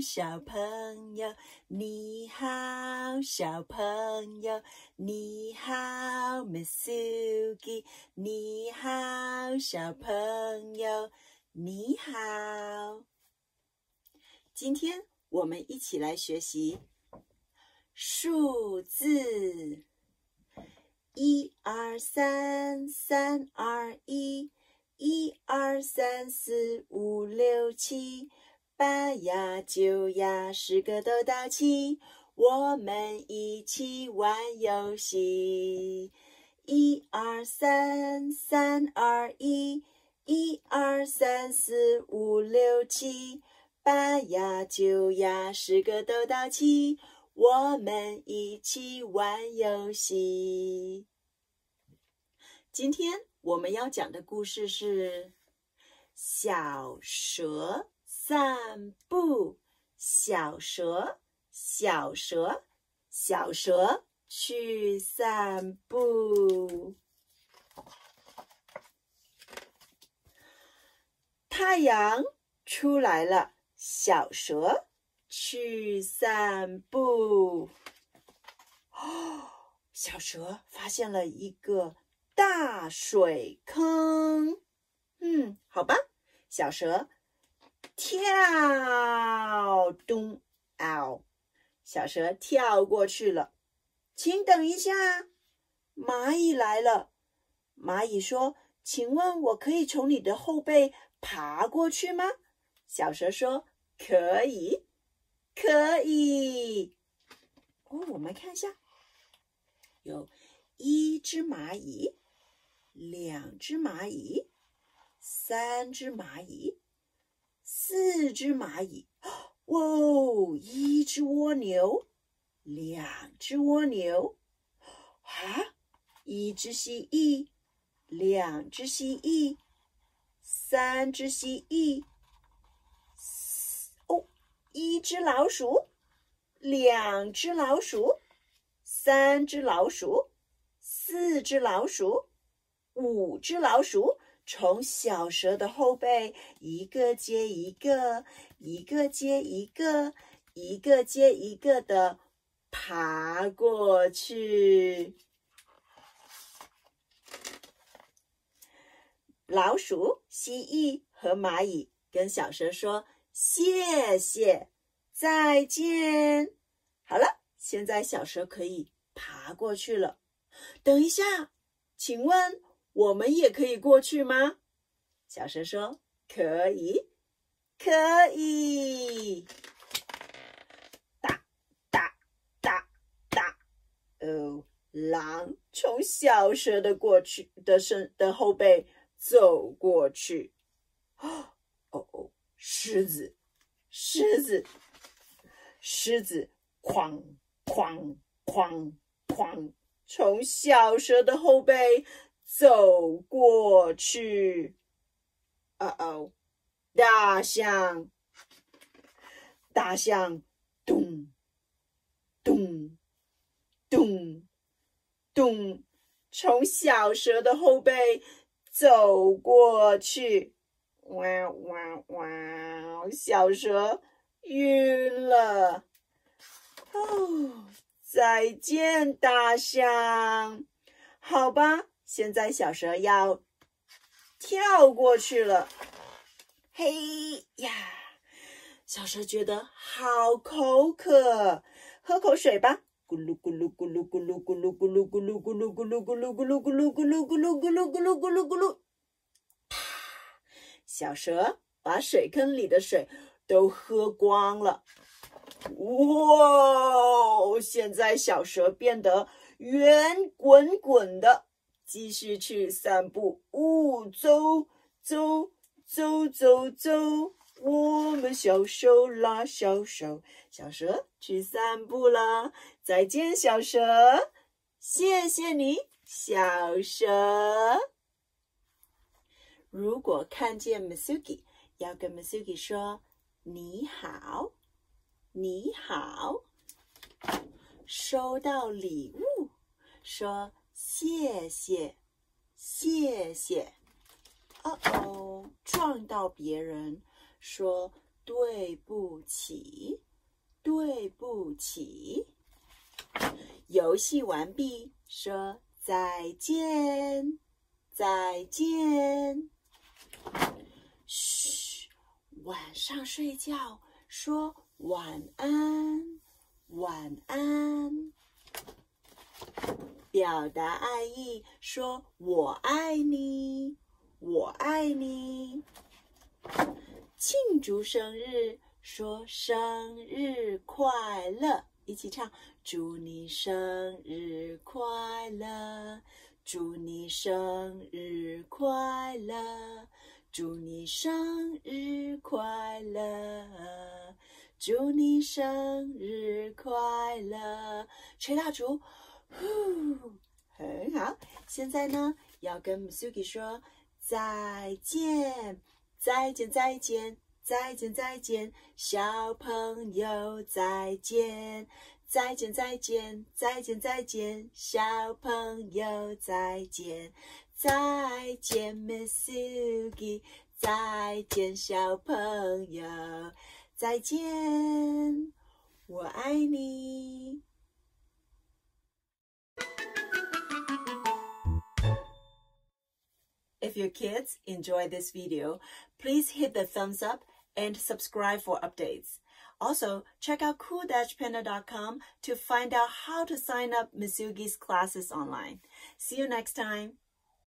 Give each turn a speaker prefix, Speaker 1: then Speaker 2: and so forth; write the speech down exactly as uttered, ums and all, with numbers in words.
Speaker 1: 小朋友，你好，小朋友，你好 ，Masugi， 你好，小朋友，你好。今天我们一起来学习数字，一二三，三二一，一二三四五六七，八呀九呀，十个都到齐，我们一起玩游戏。一二三，三二一，一二三四五六七，八呀九呀，十个都到齐，我们一起玩游戏。今天我们要讲的故事是小蛇散步。小蛇，小蛇，小蛇去散步。太阳出来了，小蛇去散步。哦，小蛇发现了一个大水坑。嗯，好吧，小蛇跳，咚，嗷！小蛇跳过去了。请等一下，蚂蚁来了。蚂蚁说：“请问我可以从你的后背爬过去吗？”小蛇说：“可以，可以。”哦，我们看一下，有一只蚂蚁，两只蚂蚁，三只蚂蚁，四只蚂蚁，哇哦，一只蜗牛，两只蜗牛，啊，一只蜥蜴，两只蜥蜴，三只蜥蜴，哦，一只老鼠，两只老鼠，三只老鼠，四只老鼠，五只老鼠，从小蛇的后背一个接一个，一个接一个，一个接一个的爬过去。老鼠、蜥蜴和蚂蚁跟小蛇说：“谢谢，再见。”好了，现在小蛇可以爬过去了。等一下，请问我们也可以过去吗？小蛇说：“可以，可以。”哒哒哒哒，哦，狼从小蛇的过去的身的后背走过去。哦哦，狮子，狮子，狮子，哐哐哐哐，从小蛇的后背走过去。哦哦，大象，大象，咚咚咚咚，从小蛇的后背走过去。哇哇哇！小蛇晕了。哦，再见，大象。好吧，现在小蛇要跳过去了。嘿呀，小蛇觉得好口渴，喝口水吧。咕噜咕噜咕噜咕噜咕噜咕噜咕噜咕噜咕噜咕噜咕噜咕噜咕噜咕噜咕噜咕噜咕噜咕噜咕噜。小蛇把水坑里的水都喝光了。哇！现在小蛇变得圆滚滚的，继续去散步。哦，走走走走走，我们小手拉小手，小蛇去散步了。再见，小蛇，谢谢你，小蛇。如果看见 Masugi， 要跟 Masugi 说你好，你好。收到礼物，说谢谢，谢谢。哦哦，撞到别人，说对不起，对不起。游戏完毕，说再见，再见。嘘，晚上睡觉，说晚安，晚安。表达爱意，说我爱你，我爱你。庆祝生日，说生日快乐，一起唱，祝你生日快乐，祝你生日快乐，祝你生日快乐，祝你生日快乐。吹蜡烛，呼，很好。现在呢，要跟 Misugi 说再见。再见，再见，再见，再见，小朋友再见，再见，再见，再见，再见，小朋友再见，再见 Misugi， 再见小朋友，再见，我爱你。If your kids enjoy this video, please hit the thumbs up and subscribe for updates. Also, check out cool dash panda dot com to find out how to sign up Misugi's classes online. See you next time.